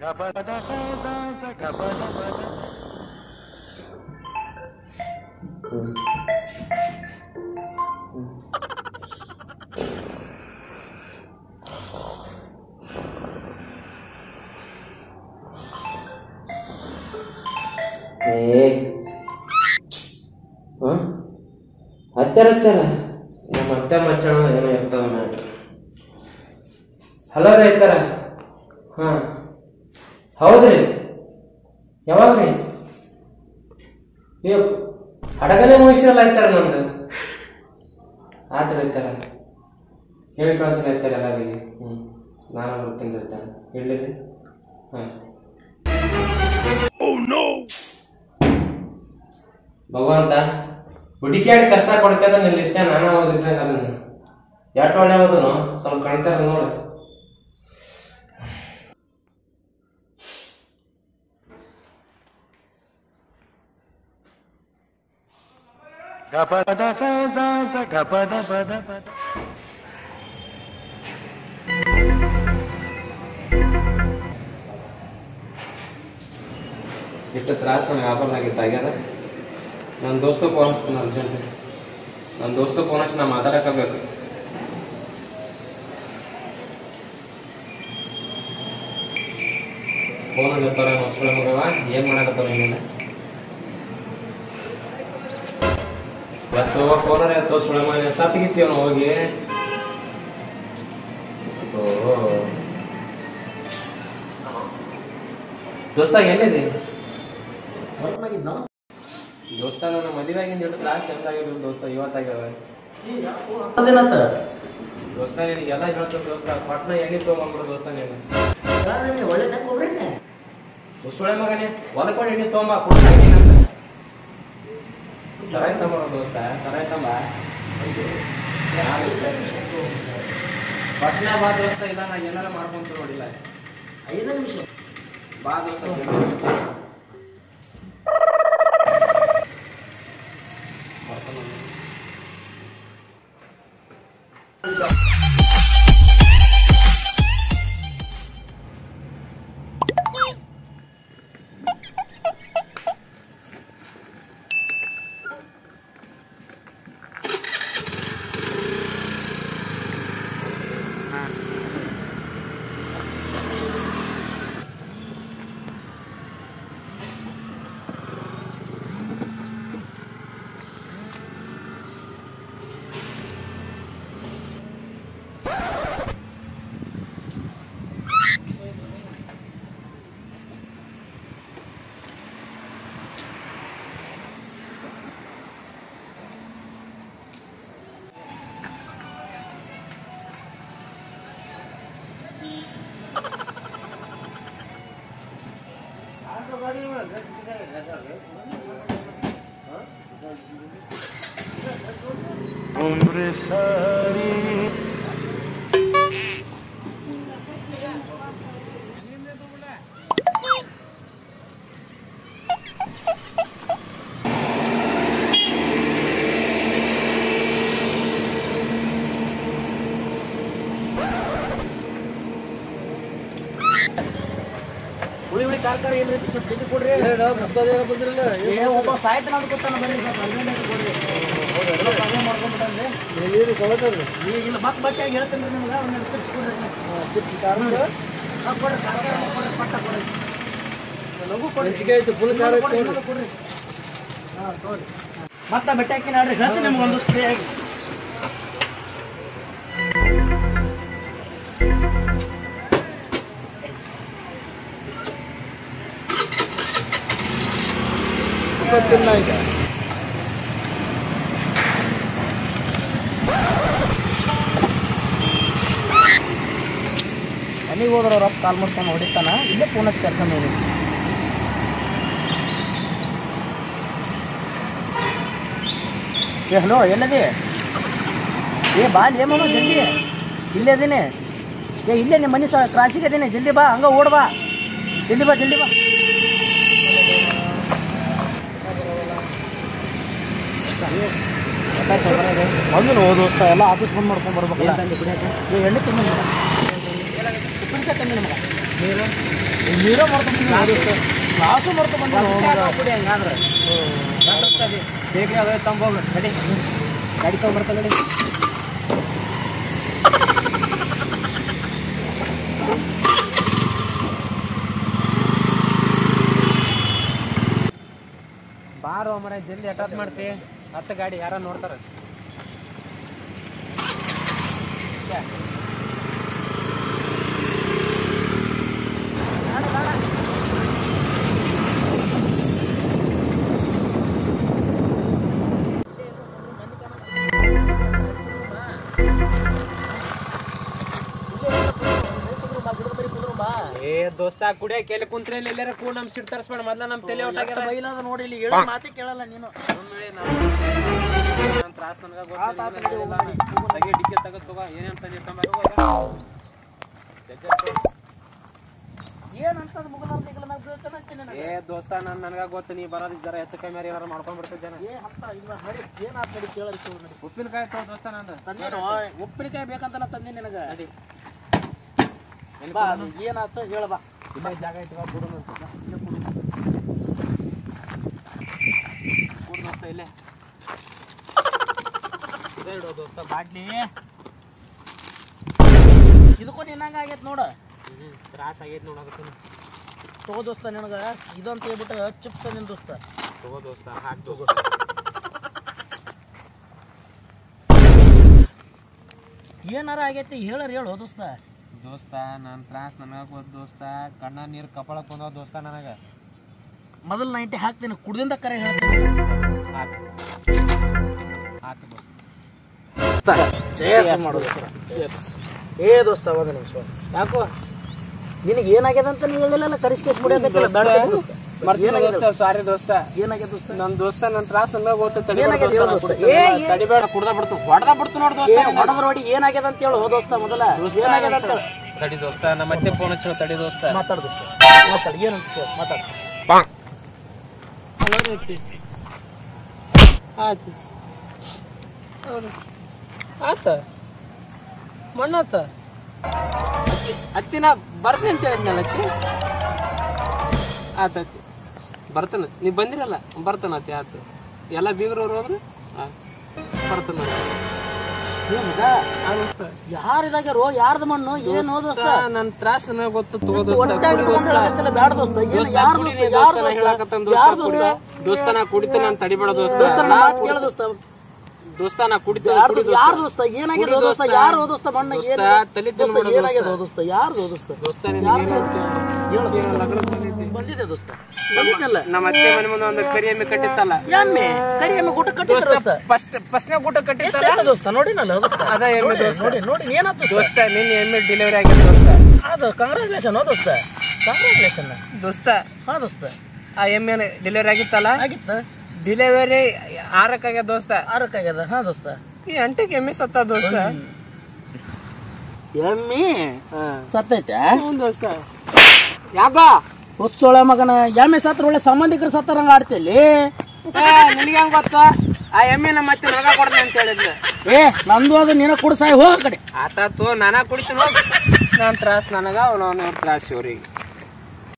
ಹಚ್ಚಾರ ನಮ್ಮ ಅತ್ತೆ ಮಚ್ಚಣ ಏನೋ ಇರ್ತಾವ ಮ್ಯಾಟ್ರ್. ಹಲೋ ರೀ ಐತಾರ. ಹಾಂ ಹೌದ್ರಿ, ಯಾವಾಗ ರೀ? ಅಯ್ಯೋ ಹಡಗನೆ ಮುಗಿಸಿರಲ್ಲ ಐತಾರ ನಂದು. ಆತರ ಐತಾರ ಹೇಳಿ ಕಳ್ಸಲ್ಲ ಐತಾರ ಎಲ್ಲರಿಗೆ. ನಾನು ಬರ್ತೀನಿ ಇರ್ತಾನೆ ಹೇಳಿ. ಹಾಂ ಭಗವಂತ ಹುಡುಕಿಯಾಡಿ ಕಷ್ಟ ಕೊಡ್ತೇನೆ ನಿನ್ನ ಇಷ್ಟ. ನಾನು ಓದಿದ್ದಾಗ ಅದನ್ನು ಎಷ್ಟು ಒಳ್ಳೆ ಓದನು ಸ್ವಲ್ಪ ಕಣಿತಾರ ನೋಡಿ. ಇಷ್ಟು ತ್ರಾಸ ನನಗೆ ಆಗ್ಯಾದ. ನನ್ನ ದೋಸ್ತ ಫೋನ್ ಹಚ್ತಾನೆ ಅರ್ಜೆಂಟ್. ನನ್ನ ದೋಸ್ತ ಫೋನ್ ಹಚ್ಚಿ ನಾ ಮಾತಾಡಕಬೇಕು. ಫೋನಲ್ಲಿ ಇರ್ತಾರೆ ಮೊಸಳೆ ಮಗವ, ಏನು ಮಾಡಕತ್ತಾವ ಏನಿಲ್ಲ. ಇವತ್ತು ಫೋನರ ಎತ್ತೋ ಸುಳೆ ಮನೆ ಸತ್ತಿಗಿತ್ತೀವ ನಾವು ಹೋಗಿ. ದೋಸ್ತ ಎಲ್ಲಿದೆ? ದೋಸ್ತ ನನ್ನ ಮದುವೆ ಆಗಿಂದ ಹಿಡಿದು ತ್ರಾಸ ಎಂದಾಗಿರ್ಬೇಕು ದೋಸ್ತ. ಇವತ್ತಾಗ್ಯಾವ ದೋಸ್ತ. ನಿನಗೆ ಎಲ್ಲ ಹೇಳ್ತದ ದೋಸ್ತ. ಪಟ್ನ ಎಣ್ಣೆ ತೊಗೊಂಡ್ಬಿಡು ದೋಸ್ತ. ನೀನು ಸುಳೆ ಮಗನೇ ಹೊಲಕೊಂಡು ಎಣ್ಣೆ ತೊಗೊಂಬ ಕೊಡ್ತಾನಂತ. ಸರಾಯ್ ತಮ್ಮ ದೋಸ್ತ, ಸರಾಯ್ ತಮ್ಮ ಪಟ್ನ ಬಾ ದೋಸ್ತ. ಇಲ್ಲ ನಾ ಏನಾರ ಮಾಡ್ಕೊಂತ ನೋಡಿಲ್ಲ. 5 ನಿಮಿಷ ಬಾ ದೋಸ್ತ. उम्र सारी कार ಏನ್ರಿ ಸ್ವಲ್ಪ ಜಲ್ದಿ ಕೊಡ್ರಿ. ಬಂದ್ರಲ್ಲ ಒಬ್ಬ ಸಾಯ್ತಾನ ಅಂತ ಗೊತ್ತಾನ. ಬರ್ರಿ ಇಲ್ಲ ಮತ್ತೆ ಬಟ್ಟೆ ಹೇಳ್ತೇನೆ ನಿಮ್ಗೆ. ಒಂದು ಚಿಪ್ಸ್ ಕೊಡ್ರಿ. ಚಿಪ್ಸ್ ಖಾರ ಕೊಡ್ರಿ. ಪಟ್ಟ ಕೊಡ್ರಿ. ಲಘು ಕೊಡ್ರಿ. ಫುಲ್ ಖಾರ ಕೊಡ್ರಿ. ಹಾಂ ತೋರಿ. ಮತ್ತೆ ಬಟ್ಟೆ ಹಾಕಿ ನೋಡ್ರಿ. ಹೇಳ್ತೀನಿ ನಿಮ್ಗೆ ಒಂದು ಸ್ಪ್ರೇ ಆಗಿ. ಈಗ ಮನೆಗೆ ಹೋದ್ರೆ ರೊಕ್ಕ ಕಾಲ್ ಮಾಡ್ಕೊಂಡು ಹೊಡಿತಾನ. ಇಲ್ಲೇ ಫೋನ್ ಹಚ್ಚಿ ಕೆಲಸ ನೋಡಿ. ಹಲೋ ಎಲ್ಲದಿ? ಬಾಲ್ ಏಮೋ ಜಲ್ದಿ. ಇಲ್ಲೇ ಅದೀನಿ. ಇಲ್ಲೇ ನಿಮ್ಮ ಮನೆ ಕ್ರಾಸಿಗೆ ಅದೀನಿ. ಜಲ್ದಿ ಬಾ, ಹಂಗ ಓಡ್ ಬಾ. ಜಲ್ದಿ ಬಾ. ಬಂದು ದೋಸ್ತ ಎಲ್ಲ ಆಫೀಸ್ ಬಂದ್ ಮಾಡ್ಕೊಂಡು ಬರ್ಬೇಕಲ್ಲ. ಎಣ್ಣೆ ತುಂಬ ಉಪ್ಪಿನಕಾಯಿ ತಂದೆ ನಮ್ಗೆ. ನೀರು ಮಾಡ್ಕೊಂಡು ಕ್ಲಾಸು ಮಾಡ್ಕೊಂಡು ಕುಡಿ ಹಂಗಾದ್ರೆ ಬೇಗ ಅದೇ ತಂಬೋಗ ನಡಿ ಗಾಡಿ ತೊಗೊಂಡ್ಬರ್ತಾನೆ ನಡಿ. ಬಾರೋ ಮರ ಜಲ್ದಿ ಅಟಾಚ್ ಮಾಡ್ತಿ 10 ಗಾಡಿ ಯಾರ ನೋಡ್ತಾರ. ದೋಸ್ತ ಕುಡಿಯಕ್ಕೆ ಎಲ್ಲಿ ಕುಂತ್ರೆ ಎಲ್ಲಾರ ಕೂಡ ನಮ್ ಸಿಟ್ ತರ್ಸ್ಬೇಡ ಮೊದ್ಲ ನಮ್ ತಲೆ ಒಟ್ಟಾಗ್ಯಾರ ಬೈಲಾದ ನೋಡಿ ಇಲ್ಲಿ ಹೇಳೋ ಮಾತೇ ಕೇಳಲ್ಲ ನೀನು. ತ್ರಾಸ ನನಗೆ ಡಿಕ್ಕೆ ತಗದ್ ತಗೋ ಏನಂತ ಏನಂತದ ಮುಗಲಾರ್ದಿಗಲ್ಲ ಮ್ಯಾಗ ಬೀಳ್ತಾನ ಅಂತೀನಿ ನನಗೆ. ಏ ದೋಸ್ತ ನನಗ ಗೊತ್ತು ನೀ ಬರೋದ್ ಜರ ಹೆಚ್ಚು ಕಮ್ಮಿ ಏನಾರ ಮಾಡ್ಕೊಂಡ್ ಬಿಡ್ತಿದ್ದೇನೆ. ಏ ಹತ್ತ ಇಲ್ಲ ನಡಿ ಏನಾತ್ ನಡಿ ಕೇಳಲಿ ನಡಿ. ಉಪ್ಪಿನಕಾಯಿ ತಗೋ ದೋಸ್ತ ನಂದು ತಂದೇನು ಉಪ್ಪಿನಕಾಯಿ ಬೇಕಂತ ನಾ ತಂದೆ ನಿನಗ. ನಡಿ ಬಾ ಏನಾತ ಹೇಳ ಬಾ. ಇಲ್ಲ ಜಾಗ ಐತಿ ಬಾ ಕೊಡು ಅಂತ ಕೊಡು ದೋಸ್ತ ಇಲ್ಲೇ ಇದೇ ಇಡೋ ದೋಸ್ತ ಬಾಟ್ಲಿ. ಇದಕ್ಕೂ ನಿನ್ನಂಗ ಆಗೈತೆ ನೋಡ. ತ್ರಾಸ ಆಗೈತಿ ನೋಡಕತ್ತ ತಗೋ ದೋಸ್ತ ನಿನಗ ಇದಂತ ಹೇಳ್ಬಿಟ್ಟು ಚಿಪ್ಸ್ ನಿನ್ ದೋಸ್ತ. ತಗೋ ದೋಸ್ತ ಹಾಕಿ ತಗೋ. ಏನಾರ ಆಗೈತಿ ಹೇಳು ದೋಸ್ತ. ದೋಸ್ತ ನನ್ನ ತ್ರಾಸ ನನಗ ಗೊತ್ತ ದೋಸ್ತ. ಕಣ್ಣ ನೀರು ಕಪಾಳಕ್ಕೆ ಬಂದವ ದೋಸ್ತ ನನಗ. ಮೊದಲು 90 ಹಾಕ್ತೀನಿ ಕುಡ್ದಿಂದ ಕರೆ ಹೇಳ್ತೀನಿ. ಹಾಕು ದೋಸ್ತ ಏ ದೋಸ್ತ ಒಂದು ನಿಮಿಷ. ಯಾಕೋ ನಿನಗೆ ಏನಾಗ್ಯದ ಅಂತ ನೀವು ಹೇಳಿಲ್ಲ ಕರಿಸ್ಕೇಸ್ ಬಿಡಬೇಕಲ್ಲ. ಸಾರಿ ದೋಸ್ತ. ಏನಾಗ್ಯದ ದೋಸ್ತ? ನನ್ನ ದೋಸ್ತ ನನ್ನ ತ್ರಾಸ ನನಗ ಗೊತ್ತ. ಏನಾಗ್ಯದ ತಡಿಬೇಡ ಕುಡ್ದ ಬಿಡ್ತು ಹೊಡೆದ ಬಿಡ್ತು ನೋಡಿ ದೋಸ್ತ. ಹೊಡೆದ ನೋಡಿ ಏನಾಗ್ಯದ ಅಂತ ಹೇಳು ದೋಸ್ತ ಮೊದಲ. ಏನಾಗ್ಯದ ಅಂತ ತಡಿ ದೋಸ್ತ ನಮ್ಮ ಮತ್ತೆ ಫೋನ್ ಹಚ್ಚ ತಡಿ ದೋಸ್ತ. ಮಾತಾಡ ದೋಸ್ತ ಮಾತಾಡ ಏನಂತ ಮಾತಾಡ. ಆಯ್ತು ಆತ ಮಣ್ಣಾತ ಅತ್ತಿನ ಬರ್ತೀನಿ ಅಂತ ಹೇಳಿದ್ನಲ್ಲ ಅತ್ತಿ. ಆತತಿ ಬರ್ತಾನ ನೀ ಬಂದಿರಲ್ಲ ಬರ್ತಾನ ಅತ್ತಿ. ಆತು ಎಲ್ಲ ಬೀಗ್ರವ್ರು ಹೋದ್ರು ಬರ್ತಾನ. ಯಾರಿದಾಗ್ಯಾರೋ ಯಾರ್ದ ಮಣ್ಣು ಏನು ದೋಸ್ತ? ನನ್ ತ್ರಾಸ ನನಗ ಗೊತ್ತು. ತಗೋ ದೋಸ್ತ ದೋಸ್ತ ನಾ ಕುಡಿತ ನಾನು ತಡಿಬೇಡ ದೋಸ್ತ. ದೋಸ್ತ ನಾ ಕುಡಿತ ಯಾರು ದೋಸ್ತ ಏನಾಗ್ಯದ ದೋಸ್ತ? ಯಾರು ದೋಸ್ತ ಮಣ್ಣ ಏನಾಗ್ಯದ ದೋಸ್ತ? ಯಾರು ದೋಸ್ತ? ದೋಸ್ತ ಬಂದಿದೆ ದೋಸ್ತ. ನಮ್ಮ ಅತ್ತೆ ಮನೆ ಮುಂದೆ ಒಂದು ಕರಿ ಎಮ್ಮೆ ಕಟ್ಟಿತ್ತಲ್ಲ. ಎಮ್ಮೆ ಕರಿ ಎಮ್ಮೆ ಗುಟ ಕಟ್ಟಿತ್ತ. ಫಸ್ಟ್ನೇ ಗುಟ ಕಟ್ಟಿತ್ತಲ್ಲ ದೋಸ್ತ ನೋಡಿನಲ್ಲ ಅದ ಎಮ್ಮೆ ದೋಸ್ತ. ನೋಡಿ ಏನಾಯ್ತು ದೋಸ್ತ ನಿನ್ನೆ ಎಮ್ಮೆ ಡೆಲಿವರಿ ಆಗಿತ್ತು ದೋಸ್ತ. ಅದು ಕಂಗ್ರಾಚುಲೇಷನ್ ದೋಸ್ತ. ಕಂಗ್ರಾಚುಲೇಷನ್ ದೋಸ್ತ. ಹಾ ದೋಸ್ತ ಆ ಎಮ್ಮೆ ಡೆಲಿವರಿ ಆಗಿತ್ತಲ್ಲ. ಆಗಿತ್ತ ಡೆಲಿವರಿ 6 ದೋಸ್ತ. 6 ಹಾ ದೋಸ್ತ. ಈ 8 ಎಮ್ಮೆ ಸತ್ತ ದೋಸ್ತ. ಎಮ್ಮಿ ಸತ್ತೈತೆ ದೋಸ್ತ. ಯಾಕ ಹುಚ್ಚೋಳ ಮಗನ ಎಮ್ಮೆ ಸತ್ರ ಒಳ್ಳೆ ಸಂಬಂಧಿಕರು ಸತ್ತರಂಗ ಆಡ್ತಿಲ್ಲಿ. ನಿನಗೆ ಹೆಂಗ್ ಗೊತ್ತ? ಆ ಎಮ್ಮೆ ನಮ್ಮ ಮತ್ತೆ ನನಗ ಕೊಡ್ತೀನಿ ಅಂತ ಹೇಳಿದ್ನ. ಏ ನಂದು ಅದು ನಿನ ಕುಡ್ಸಾಯಿ ಹೋಗ ಕಡೆ. ಆತಾತು ನಾನಾ ಕುಡಿತೀನಿ ಹೋಗ. ನಾನ್ ತ್ರಾಸ ನನಗ ಅವನವನ ತ್ರಾಸ ಇವ್ರಿಗೆ.